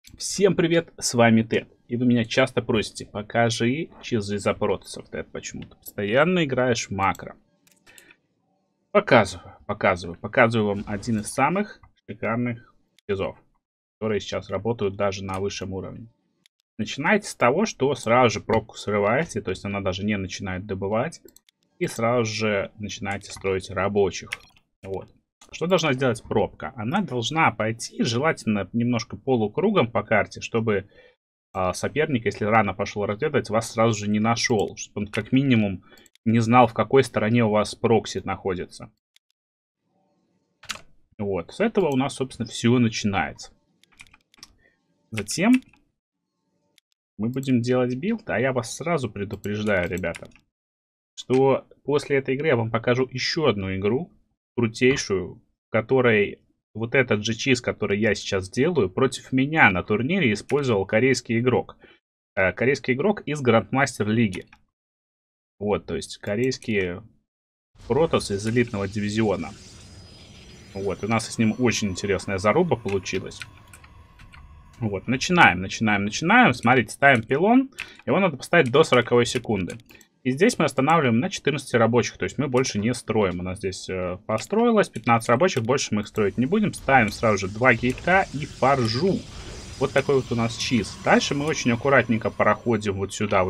Всем привет, с вами Тед. И вы меня часто просите, покажи чизы за протасов. Тед, почему-то постоянно играешь в макро. Показываю вам один из самых шикарных чизов, которые сейчас работают даже на высшем уровне. Начинайте с того, что сразу же пробку срываете, то есть она даже не начинает добывать, и сразу же начинаете строить рабочих. Вот. Что должна сделать пробка? Она должна пойти, желательно, немножко полукругом по карте, чтобы соперник, если рано пошел разведывать, вас сразу же не нашел. Чтобы он как минимум не знал, в какой стороне у вас прокси находится. Вот. С этого у нас, собственно, все начинается. Затем мы будем делать билд, а я вас сразу предупреждаю, ребята, что после этой игры я вам покажу еще одну игру, крутейшую, в которой вот этот же чиз, который я сейчас делаю, против меня на турнире использовал корейский игрок. Корейский игрок из Грандмастер Лиги. Вот, то есть корейские протасы из элитного дивизиона. Вот, у нас с ним очень интересная заруба получилась. Вот, начинаем. Смотрите, ставим пилон. Его надо поставить до 40 секунды. И здесь мы останавливаем на 14 рабочих. То есть мы больше не строим. У нас здесь построилось 15 рабочих. Больше мы их строить не будем. Ставим сразу же 2 гейта и фаржу. Вот такой вот у нас чиз. Дальше мы очень аккуратненько проходим вот сюда.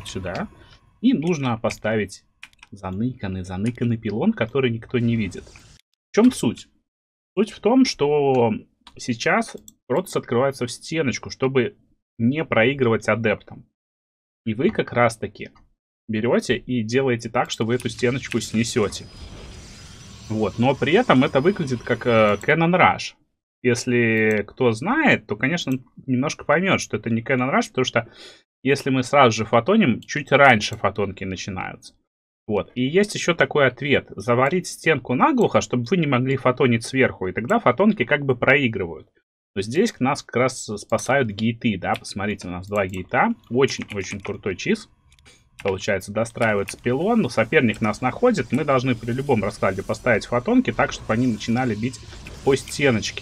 И нужно поставить заныканный пилон, который никто не видит. В чем суть? Суть в том, что сейчас протас открывается в стеночку, чтобы не проигрывать адептам. И вы как раз таки берете и делаете так, что вы эту стеночку снесете. Вот, но при этом это выглядит как Cannon Rush. Если кто знает, то, конечно, немножко поймет, что это не Cannon Rush, потому что если мы сразу же фотоним, чуть раньше фотонки начинаются. Вот, и есть еще такой ответ. Заварить стенку наглухо, чтобы вы не могли фотонить сверху, и тогда фотонки как бы проигрывают. То здесь нас как раз спасают гейты, да, посмотрите, у нас 2 гейта, очень-очень крутой чиз. Получается, достраивается пилон, но соперник нас находит, мы должны при любом раскладе поставить фотонки так, чтобы они начинали бить по стеночке.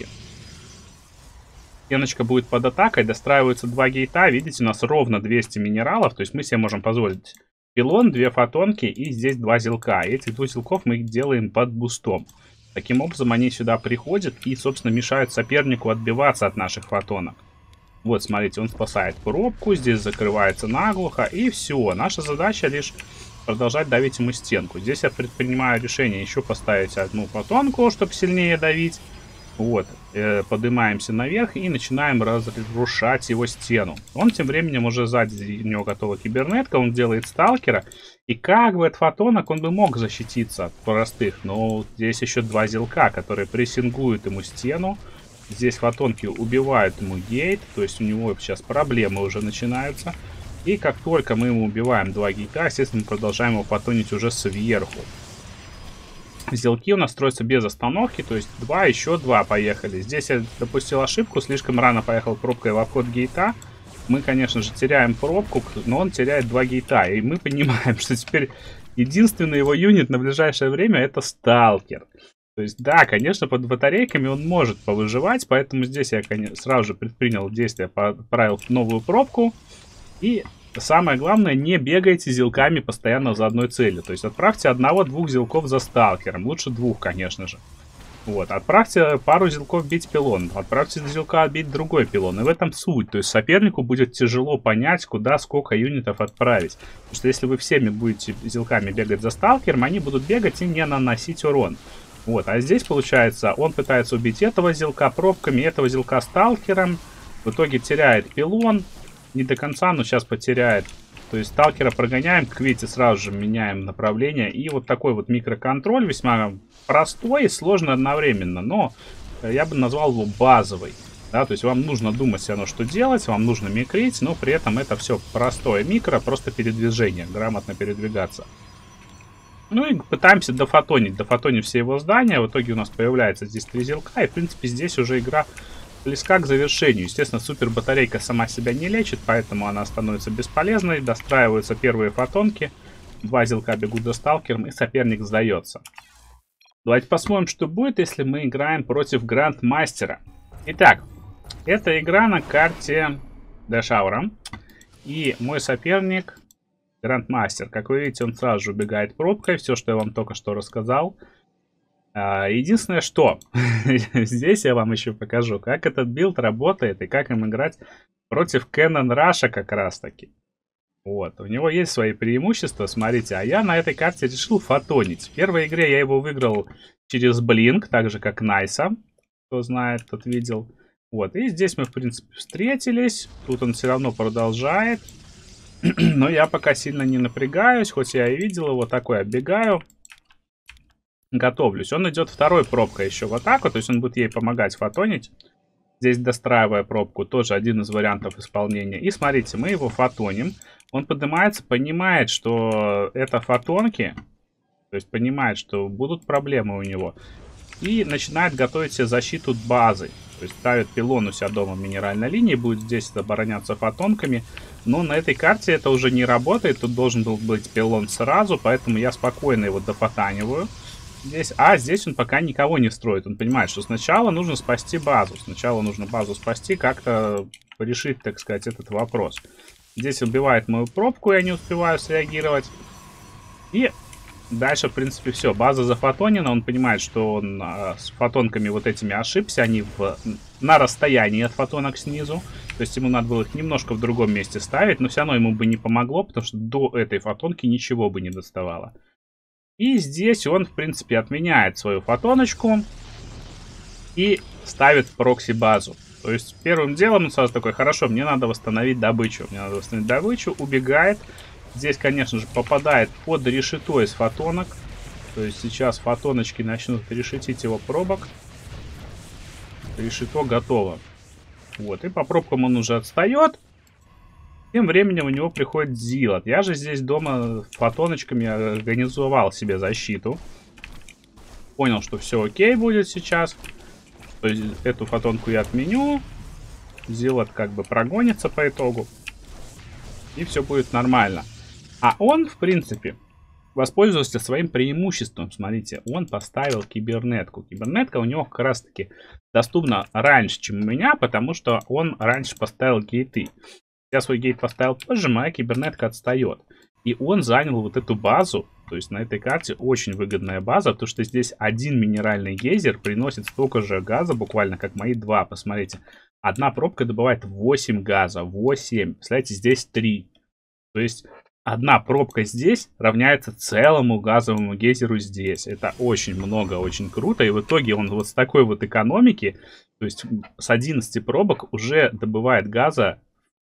Стеночка будет под атакой, достраиваются 2 гейта, видите, у нас ровно 200 минералов, то есть мы себе можем позволить пилон, 2 фотонки и здесь 2 зелка. И этих 2 зелков мы делаем под бустом. Таким образом, они сюда приходят и, собственно, мешают сопернику отбиваться от наших фотонок. Вот, смотрите, он спасает пробку, здесь закрывается наглухо, и все. Наша задача лишь продолжать давить ему стенку. Здесь я предпринимаю решение еще поставить одну фотонку, чтобы сильнее давить. Вот, поднимаемся наверх и начинаем разрушать его стену. Он тем временем уже сзади, у него готова кибернетка, он делает сталкера. И как бы от фотонок он бы мог защититься от простых, но здесь еще 2 зелка, которые прессингуют ему стену. Здесь фотонки убивают ему гейт, то есть у него сейчас проблемы уже начинаются. И как только мы ему убиваем 2 гейта, естественно, мы продолжаем его фотонить уже сверху. Зелки у нас строятся без остановки, то есть 2, еще 2, поехали. Здесь я допустил ошибку, слишком рано поехал пробкой во вход гейта. Мы, конечно же, теряем пробку, но он теряет 2 гейта. И мы понимаем, что теперь единственный его юнит на ближайшее время это сталкер. То есть, да, конечно, под батарейками он может повыживать, поэтому здесь я, конечно, сразу же предпринял действие, отправил новую пробку. И самое главное, не бегайте зелками постоянно за одной целью. То есть, отправьте 1-2 зелков за сталкером. Лучше 2, конечно же. Вот, отправьте пару зелков бить пилон, отправьте зелка бить другой пилон. И в этом суть. То есть сопернику будет тяжело понять, куда сколько юнитов отправить. Потому что если вы всеми будете зелками бегать за сталкером, они будут бегать и не наносить урон. Вот, а здесь получается, он пытается убить этого зелка пробками, этого зелка сталкером. В итоге теряет пилон. Не до конца, но сейчас потеряет. То есть сталкера прогоняем, как видите, сразу же меняем направление. И вот такой вот микроконтроль весьма простой и сложный одновременно. Но я бы назвал его базовый. Да, то есть вам нужно думать все равно, что делать, вам нужно микрить, но при этом это все простое микро, просто передвижение, грамотно передвигаться. Ну и пытаемся дофотонить все его здания. В итоге у нас появляется здесь 3 зелка. И в принципе здесь уже игра близка к завершению. Естественно, супер батарейка сама себя не лечит, поэтому она становится бесполезной. Достраиваются первые фотонки. 2 зелка бегут за сталкером, и соперник сдается. Давайте посмотрим, что будет, если мы играем против Грандмастера. Итак, Это игра на карте Дэшаура. И мой соперник Грандмастер. Как вы видите, он сразу же убегает пробкой. Все, что я вам только что рассказал. Единственное, что здесь я вам еще покажу, как этот билд работает и как им играть против Cannon Rush как раз таки. Вот, у него есть свои преимущества, смотрите, а я на этой карте решил фотонить. В первой игре я его выиграл через Блинк, так же как Найса, кто знает, тот видел. Вот, и здесь мы, в принципе, встретились, тут он все равно продолжает, но я пока сильно не напрягаюсь, хоть я и видел его, такой оббегаю. Готовлюсь. Он идет второй пробкой еще в атаку, то есть он будет ей помогать фотонить. Здесь достраивая пробку, тоже один из вариантов исполнения. И смотрите, мы его фотоним. Он поднимается, понимает, что это фотонки, то есть понимает, что будут проблемы у него. И начинает готовить себе защиту базы. То есть ставит пилон у себя дома в минеральной линии, будет здесь обороняться фотонками. Но на этой карте это уже не работает, тут должен был быть пилон сразу, поэтому я спокойно его допотаниваю. Здесь, здесь он пока никого не строит. Он понимает, что сначала нужно спасти базу. Сначала нужно базу спасти, как-то решить, так сказать, этот вопрос. Здесь убивает мою пробку, я не успеваю среагировать. И дальше, в принципе, все. База зафотонена. Он понимает, что он с фотонками вот этими ошибся. Они на расстоянии от фотонок снизу. То есть ему надо было их немножко в другом месте ставить. Но все равно ему бы не помогло, потому что до этой фотонки ничего бы не доставало. И здесь он, в принципе, отменяет свою фотоночку и ставит прокси-базу. То есть первым делом он сразу такой, хорошо, мне надо восстановить добычу. Убегает. Здесь, конечно же, попадает под решето из фотонок. То есть сейчас фотоночки начнут решетить его пробок. Решето готово. Вот, и по пробкам он уже отстает. Тем временем у него приходит Зилот. Я же здесь дома фотоночками организовал себе защиту. Понял, что все окей будет сейчас. То есть эту фотонку я отменю. Зилот как бы прогонится по итогу. И все будет нормально. А он, в принципе, воспользовался своим преимуществом. Смотрите, он поставил кибернетку. Кибернетка у него как раз таки доступна раньше, чем у меня, потому что он раньше поставил гейты. Я свой гейт поставил позже, моя кибернетка отстает. И он занял вот эту базу. То есть на этой карте очень выгодная база, потому что здесь один минеральный гейзер приносит столько же газа, буквально как мои два. Посмотрите, одна пробка добывает 8 газа. 8. Представляете, здесь 3. То есть одна пробка здесь равняется целому газовому гейзеру здесь. Это очень много, очень круто. И в итоге он вот с такой вот экономики, то есть с 11 пробок уже добывает газа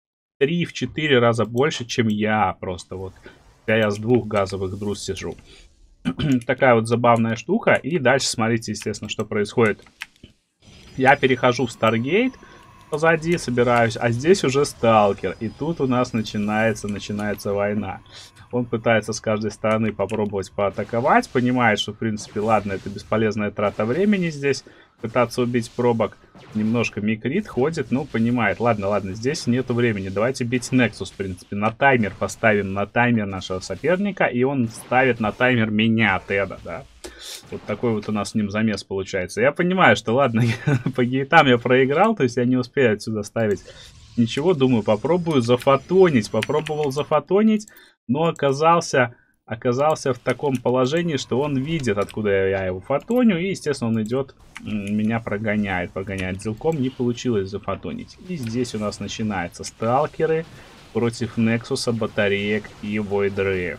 3-4 раза больше, чем я просто вот. Я с 2 газовых друз сижу. Такая вот забавная штука. И дальше смотрите, естественно, что происходит. Я перехожу в Старгейт позади, собираюсь, а здесь уже Сталкер. И тут у нас начинается война. Он пытается с каждой стороны попробовать поатаковать. Понимает, что, в принципе, ладно, это бесполезная трата времени здесь. Пытаться убить пробок. Немножко микрит, ходит, ну, понимает. Ладно, здесь нету времени. Давайте бить Nexus, в принципе. На таймер поставим, на таймер нашего соперника. И он ставит на таймер меня, Теда, да. Вот такой вот у нас с ним замес получается. Я понимаю, что, ладно, по гейтам я проиграл, то есть я не успею отсюда ставить ничего. Думаю, попробую зафотонить. Попробовал зафотонить, но оказался в таком положении, что он видит, откуда я его фотоню, и, естественно, он идет, меня прогоняет зилком, не получилось зафотонить. И здесь у нас начинаются сталкеры против Нексуса, батареек и Войдреев.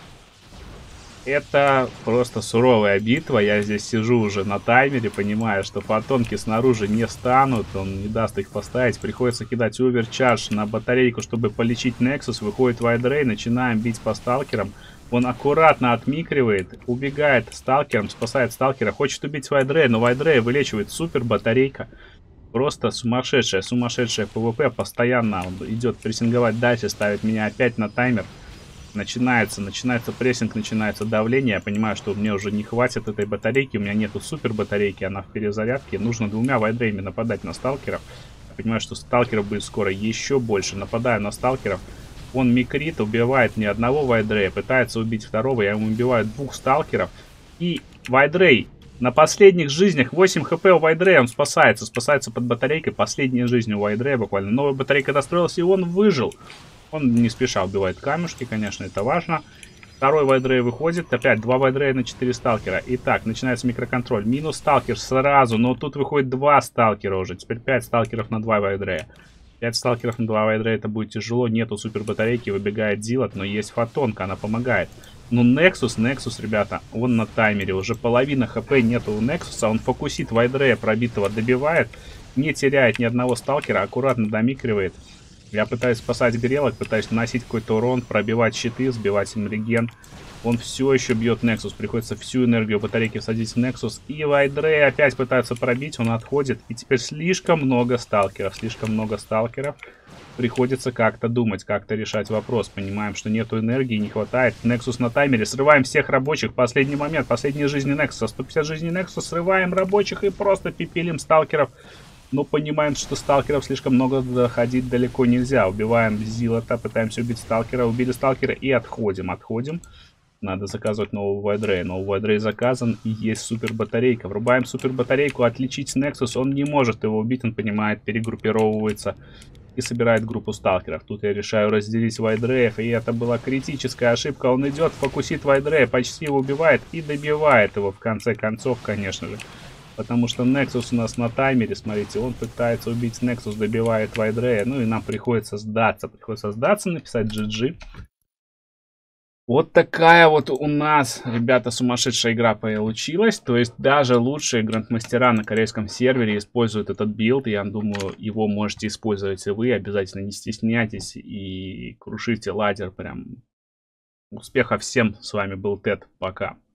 Это просто суровая битва, я здесь сижу уже на таймере, понимаю, что фотонки снаружи не станут, он не даст их поставить, приходится кидать оверчардж на батарейку, чтобы полечить Nexus, выходит Вайдрей, начинаем бить по сталкерам. Он аккуратно отмикривает, убегает сталкером, спасает сталкера, хочет убить Вайдрея, но Вайдрея вылечивает супер батарейка. Просто сумасшедшая ПВП, постоянно он идет прессинговать дальше, ставит меня опять на таймер. Начинается прессинг, начинается давление. Я понимаю, что мне уже не хватит этой батарейки, у меня нету супер батарейки, она в перезарядке. Нужно 2 Вайдреями нападать на сталкеров. Я понимаю, что сталкеров будет скоро еще больше. Нападаю на сталкеров. Он микрит, убивает мне одного Вайдрея, пытается убить второго, я ему убиваю 2 сталкеров. И Вайдрей На последних жизнях 8 хп у Вайдрея, он спасается под батарейкой. Последняя жизнь у Вайдрея буквально. Новая батарейка достроилась, и он выжил. Он не спеша убивает камешки, конечно, это важно. Второй Вайдрей выходит. Опять 2 Вайдрея на 4 сталкера. Итак, начинается микроконтроль. Минус сталкер сразу, но тут выходит 2 сталкера уже. Теперь 5 сталкеров на 2 Вайдрея. 5 сталкеров на 2 Вайдрея это будет тяжело. Нету супер батарейки, выбегает Зилот, но есть фотонка, она помогает. Ну, Nexus, ребята, он на таймере. Уже половина хп нету у Nexus. Он фокусит Вайдрея пробитого, добивает. Не теряет ни одного сталкера, аккуратно домикривает. Я пытаюсь спасать грелок, пытаюсь наносить какой-то урон, пробивать щиты, сбивать им реген. Он все еще бьет Nexus. Приходится всю энергию батарейки всадить в Nexus. И Вайдрей опять пытается пробить, он отходит. И теперь слишком много сталкеров. Приходится как-то думать, как-то решать вопрос. Понимаем, что нету энергии, не хватает. Nexus на таймере. Срываем всех рабочих. Последний момент. Последние жизни Nexus. 150 жизней Nexus. Срываем рабочих и просто пипелим сталкеров. Но понимаем, что сталкеров слишком много, доходить далеко нельзя. Убиваем Зилота, пытаемся убить сталкера. Убили сталкера и отходим. Надо заказывать нового Вайдрея. Новый Вайдрей заказан и есть супер батарейка. Врубаем супер батарейку, отличить Nexus. Он не может его убить, он понимает, перегруппировывается и собирает группу сталкеров. Тут я решаю разделить Вайдреев, и это была критическая ошибка. Он идет, фокусит Вайдрея, почти его убивает и добивает его в конце концов, конечно же. Потому что Nexus у нас на таймере, смотрите, он пытается убить Nexus, добивает Вайдрея. Ну и нам приходится сдаться. Написать GG. Вот такая вот у нас, ребята, сумасшедшая игра получилась. То есть даже лучшие грандмастера на корейском сервере используют этот билд. Я думаю, его можете использовать и вы. Обязательно не стесняйтесь и крушите ладер. Прям успехов всем. С вами был Тед. Пока.